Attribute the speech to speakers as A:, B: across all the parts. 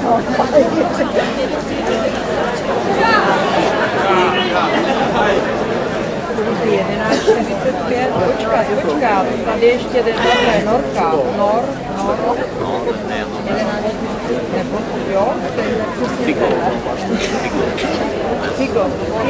A: Počkat, tady ještě jde zase Norka. Nor. Nebo, jo? Figo.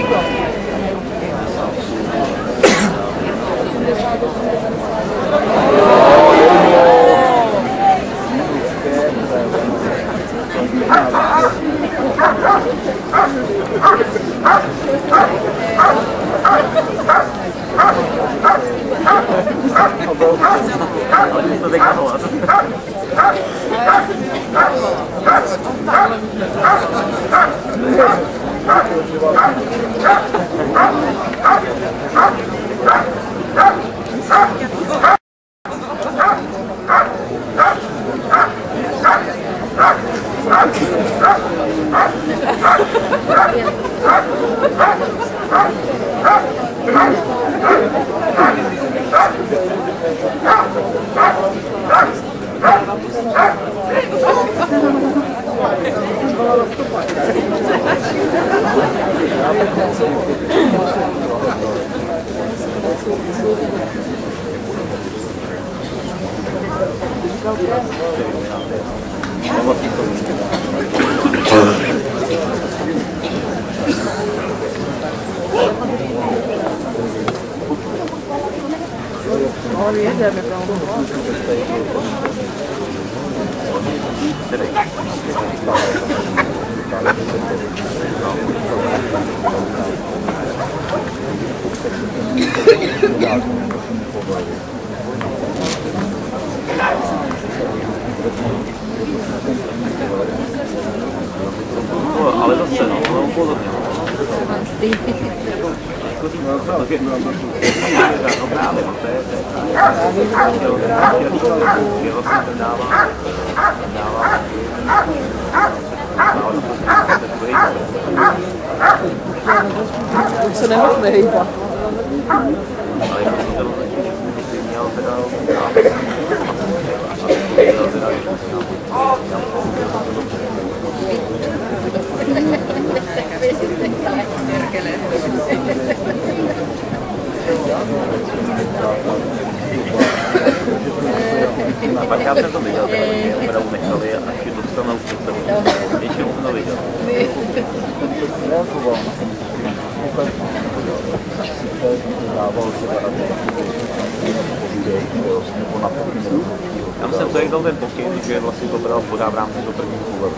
B: Ale zase, no, upozorně.
A: On se nemohl nehýbat.
B: Já jsem to viděl, že opravdu nechali a až dostal na účet, většinou jsem to viděl. Tam jsem to jak dal ten pokyn, že vlastně to bral podá v rámci do prvního úvodu.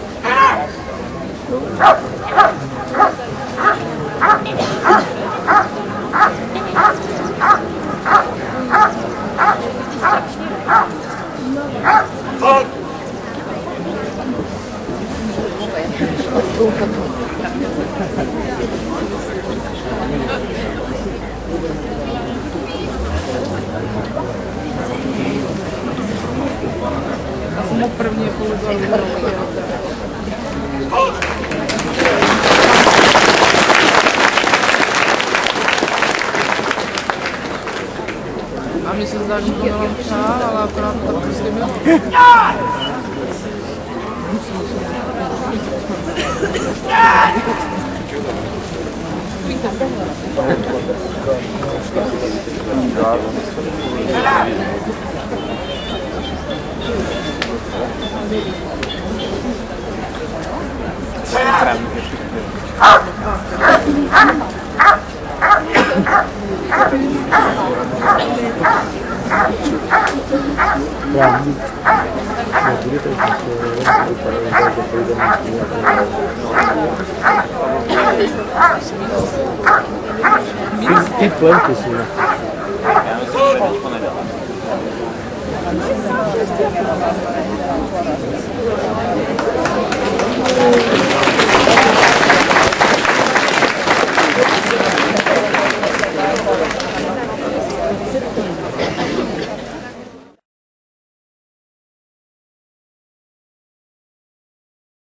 A: Já jsem mu první použil. A mi se zdá, že to bylo přál, ale akorát to prostě bylo.
C: Ty plenky jsou.
B: Já myslím, že to nedal.